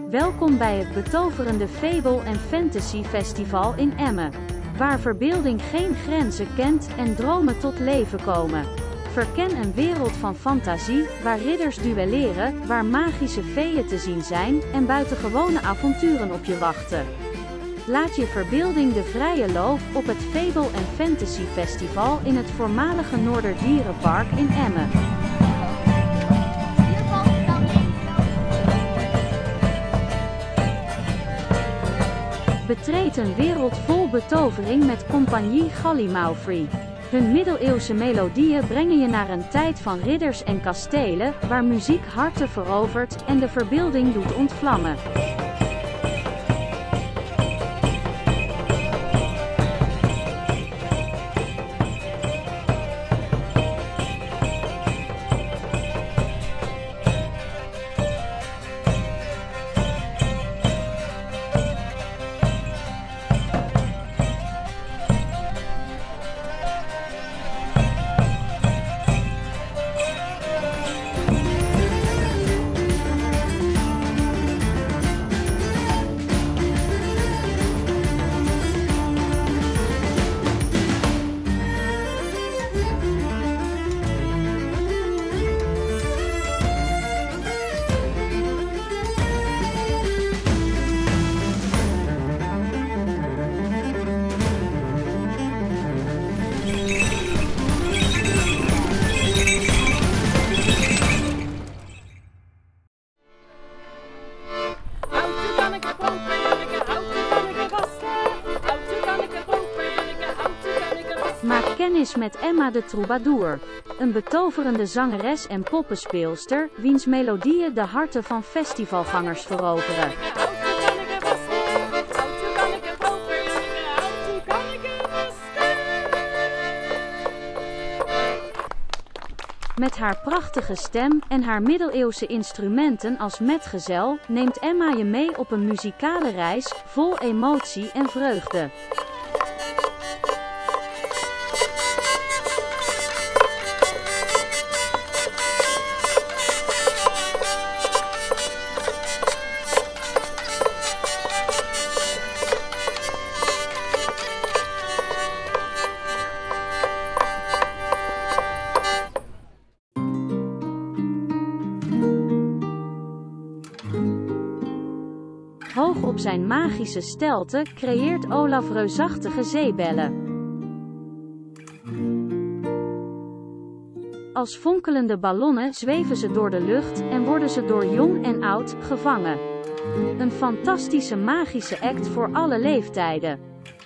Welkom bij het betoverende Fable and Fantasy Festival in Emmen, waar verbeelding geen grenzen kent en dromen tot leven komen. Verken een wereld van fantasie, waar ridders duelleren, waar magische feeën te zien zijn en buitengewone avonturen op je wachten. Laat je verbeelding de vrije loop op het Fable and Fantasy Festival in het voormalige Noorderdierenpark in Emmen. Betreed een wereld vol betovering met Compagnie Gallimaufry. Hun middeleeuwse melodieën brengen je naar een tijd van ridders en kastelen, waar muziek harten verovert en de verbeelding doet ontvlammen. Maak kennis met Emma de Troubadour, een betoverende zangeres en poppenspeelster, wiens melodieën de harten van festivalgangers veroveren. Met haar prachtige stem en haar middeleeuwse instrumenten als metgezel neemt Emma je mee op een muzikale reis vol emotie en vreugde. Hoog op zijn magische stelte creëert Olaf reusachtige zeebellen. Als fonkelende ballonnen zweven ze door de lucht en worden ze door jong en oud gevangen. Een fantastische magische act voor alle leeftijden.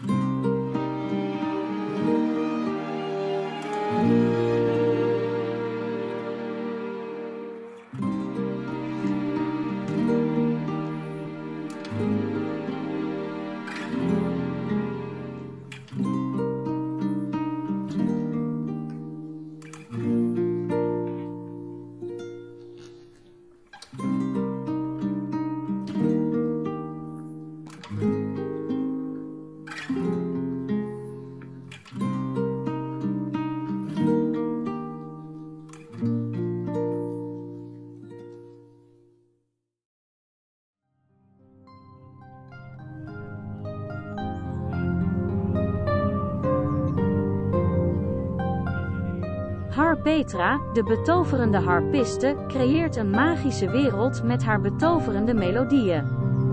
Harpetra, de betoverende harpiste, creëert een magische wereld met haar betoverende melodieën.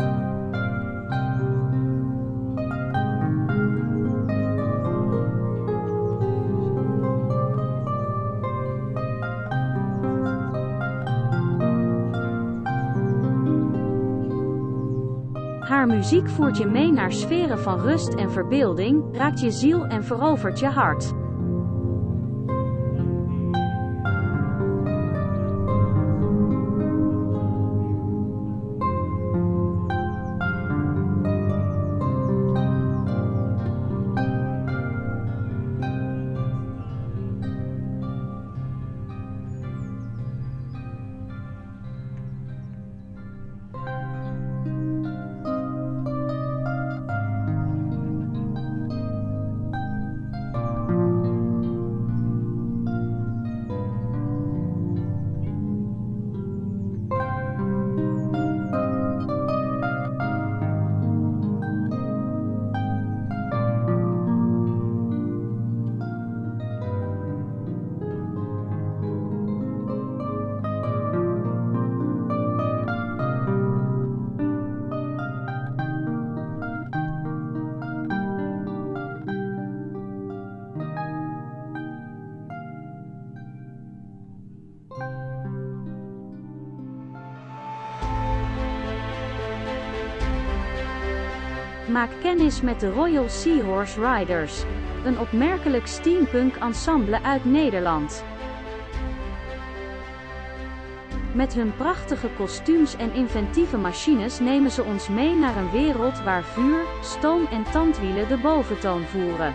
Haar muziek voert je mee naar sferen van rust en verbeelding, raakt je ziel en verovert je hart. Maak kennis met de Royal Seahorse Riders, een opmerkelijk steampunk ensemble uit Nederland. Met hun prachtige kostuums en inventieve machines nemen ze ons mee naar een wereld waar vuur, stoom en tandwielen de boventoon voeren.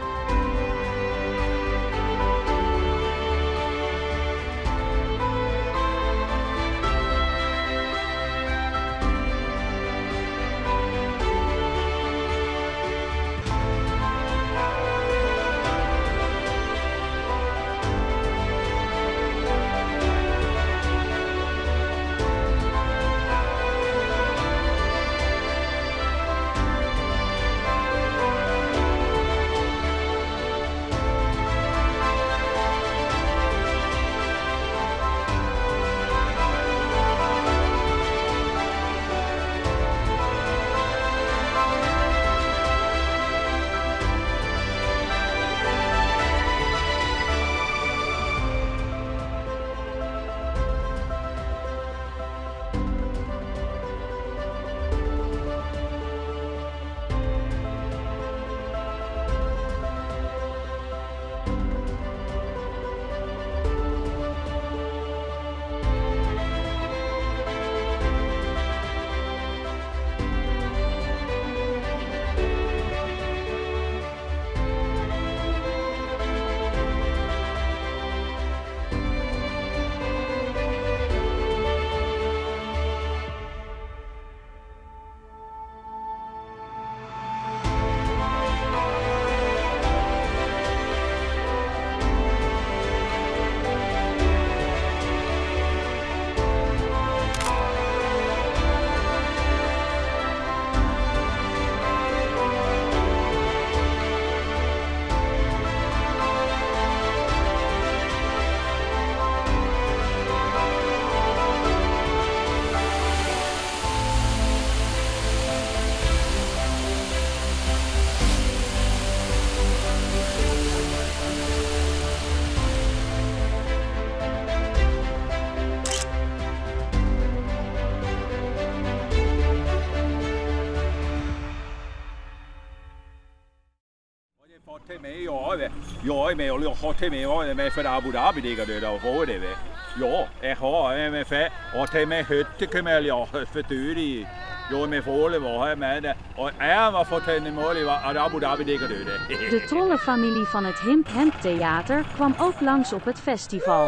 Ja, med och har till med med för Abu Dhabi det går då för det. Ja, jag har med för och till med hytte kommer jag för tur ja med för var med och är var för till mål i Abu Dhabi det går det. De trollenfamilie van het Himp Hemp Theater kwam ook langs op het festival.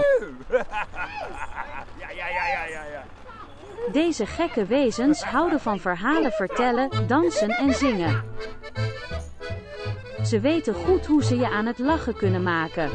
Ja. Deze gekke wezens houden van verhalen vertellen, dansen en zingen. Ze weten goed hoe ze je aan het lachen kunnen maken.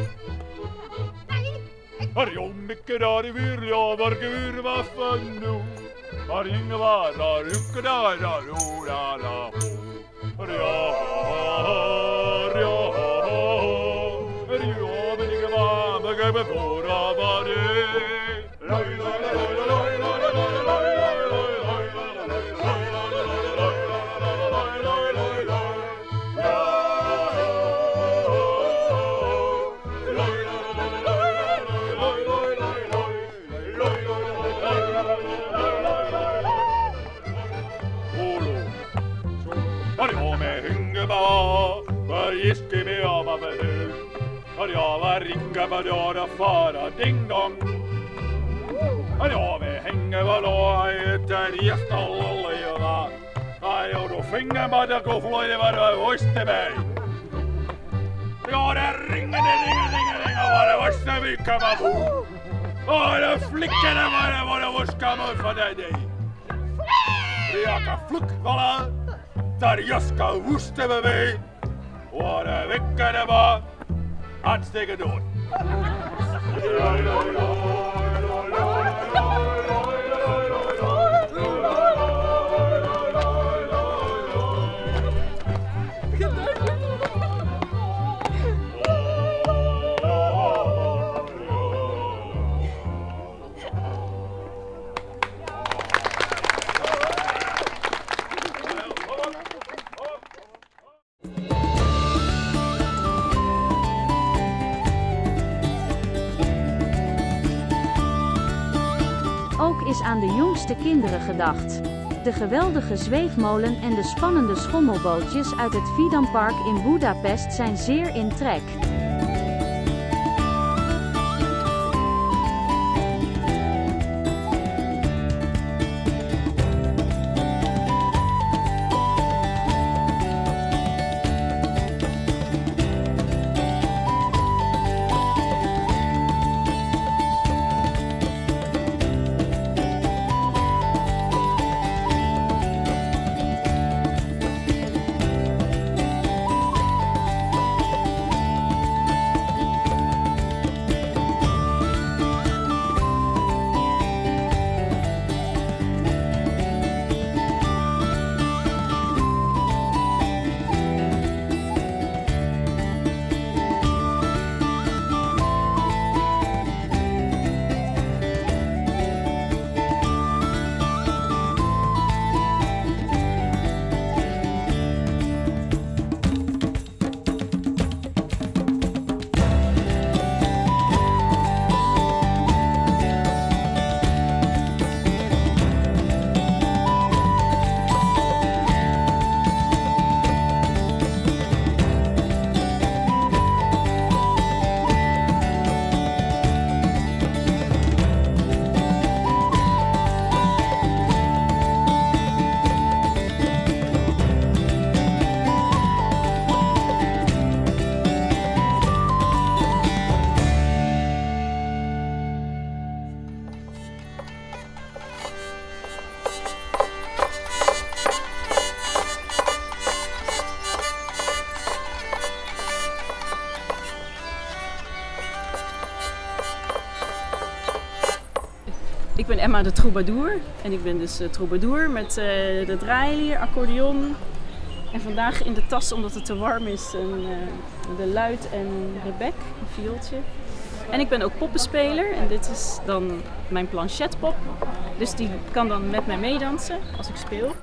Ding dong. Ja, vi hänger väl och äter gästallalala. Ja, då finger man det går flöjde vad det visste mig. Ja, det ringer, vad det visste vi kan man bo. Ja, det flickorna vad det visste man för det. Jag kan fluckvalla, där jag ska visste med mig. Och det väckade var att stega då. Ook is aan de jongste kinderen gedacht. De geweldige zweefmolen en de spannende schommelbootjes uit het Vidampark in Budapest zijn zeer in trek. Ik ben Emma de Troubadour en ik ben dus troubadour met de draailier, accordeon en vandaag in de tas omdat het te warm is de luit en rebek, een viooltje. En ik ben ook poppenspeler en dit is dan mijn planchetpop, dus die kan dan met mij meedansen als ik speel.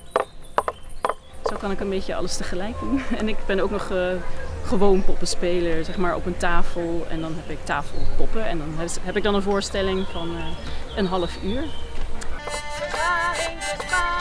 Zo kan ik een beetje alles tegelijk doen. En ik ben ook nog gewoon poppenspeler, zeg maar op een tafel en dan heb ik tafelpoppen en dan heb ik dan een voorstelling van een half uur.